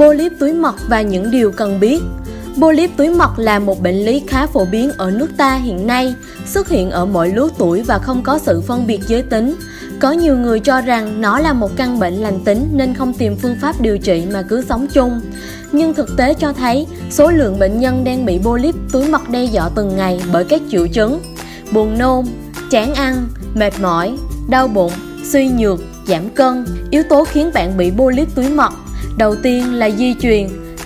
Polyp túi mật và những điều cần biết. Polyp túi mật là một bệnh lý khá phổ biến ở nước ta hiện nay, xuất hiện ở mọi lứa tuổi và không có sự phân biệt giới tính. Có nhiều người cho rằng nó là một căn bệnh lành tính nên không tìm phương pháp điều trị mà cứ sống chung. Nhưng thực tế cho thấy số lượng bệnh nhân đang bị polyp túi mật đe dọa từng ngày bởi các triệu chứng buồn nôn, chán ăn, mệt mỏi, đau bụng, suy nhược, giảm cân. Yếu tố khiến bạn bị polyp túi mật. Đầu tiên là di truyền.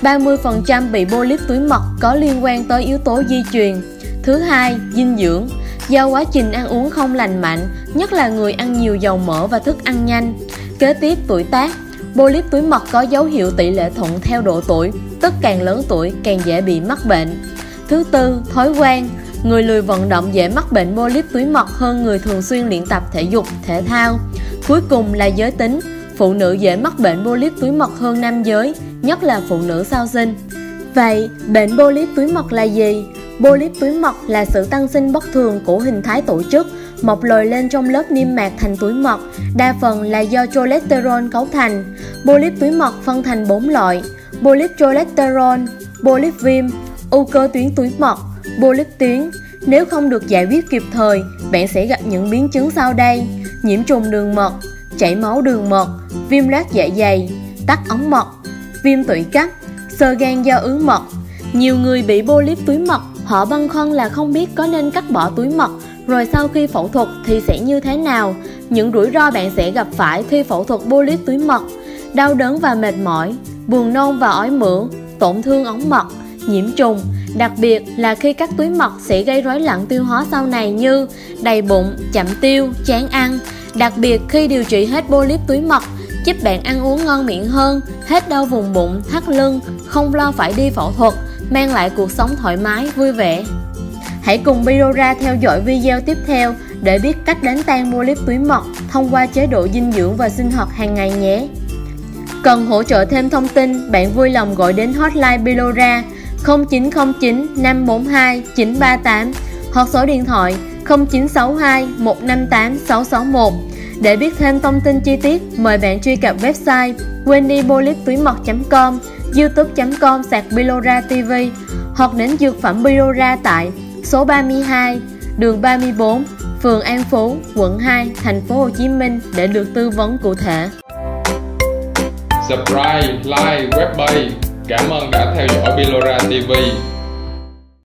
30% bị polyp túi mật có liên quan tới yếu tố di truyền. Thứ hai, dinh dưỡng. Do quá trình ăn uống không lành mạnh, nhất là người ăn nhiều dầu mỡ và thức ăn nhanh. Kế tiếp, tuổi tác. Polyp túi mật có dấu hiệu tỷ lệ thuận theo độ tuổi, tức càng lớn tuổi càng dễ bị mắc bệnh. Thứ tư, thói quen. Người lười vận động dễ mắc bệnh polyp túi mật hơn người thường xuyên luyện tập thể dục, thể thao. Cuối cùng là giới tính. Phụ nữ dễ mắc bệnh polyp túi mật hơn nam giới, nhất là phụ nữ sau sinh. Vậy, bệnh polyp túi mật là gì? Polyp túi mật là sự tăng sinh bất thường của hình thái tổ chức, mọc lồi lên trong lớp niêm mạc thành túi mật, đa phần là do cholesterol cấu thành. Polyp túi mật phân thành 4 loại: polyp cholesterol, polyp viêm, u cơ tuyến túi mật, polyp tuyến. Nếu không được giải quyết kịp thời, bạn sẽ gặp những biến chứng sau đây: nhiễm trùng đường mật, chảy máu đường mật, viêm loét dạ dày, tắc ống mật, viêm tụy cấp, xơ gan do ứ mật. Nhiều người bị polyp túi mật, họ băn khoăn là không biết có nên cắt bỏ túi mật, rồi sau khi phẫu thuật thì sẽ như thế nào. Những rủi ro bạn sẽ gặp phải khi phẫu thuật polyp túi mật: đau đớn và mệt mỏi, buồn nôn và ói mửa, tổn thương ống mật, nhiễm trùng. Đặc biệt là khi cắt túi mật sẽ gây rối loạn tiêu hóa sau này như đầy bụng, chậm tiêu, chán ăn. Đặc biệt khi điều trị hết polyp túi mật, giúp bạn ăn uống ngon miệng hơn, hết đau vùng bụng, thắt lưng, không lo phải đi phẫu thuật, mang lại cuộc sống thoải mái, vui vẻ. Hãy cùng Bidora theo dõi video tiếp theo để biết cách đánh tan polyp túi mật thông qua chế độ dinh dưỡng và sinh hoạt hàng ngày nhé. Cần hỗ trợ thêm thông tin, bạn vui lòng gọi đến hotline Bidora 0909 542 938 hoặc số điện thoại 0962 158 661. Để biết thêm thông tin chi tiết, mời bạn truy cập website wendypolyptuimot.com, youtube.com/Bidora TV hoặc đến dược phẩm Bidora tại số 32, đường 34, phường An Phú, quận 2, thành phố Hồ Chí Minh để được tư vấn cụ thể. Subscribe, like, web bay. Cảm ơn đã theo dõi Bidora TV.